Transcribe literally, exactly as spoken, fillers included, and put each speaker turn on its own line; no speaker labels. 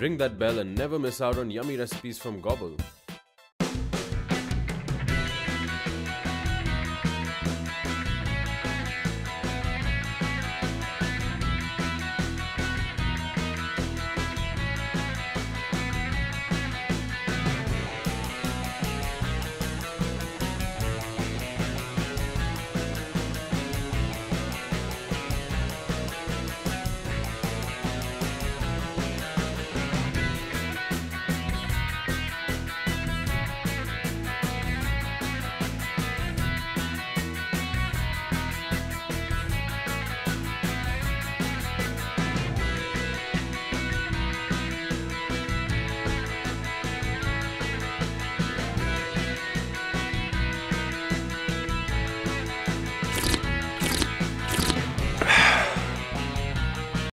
Ring that bell and never miss out on yummy recipes from Gobble.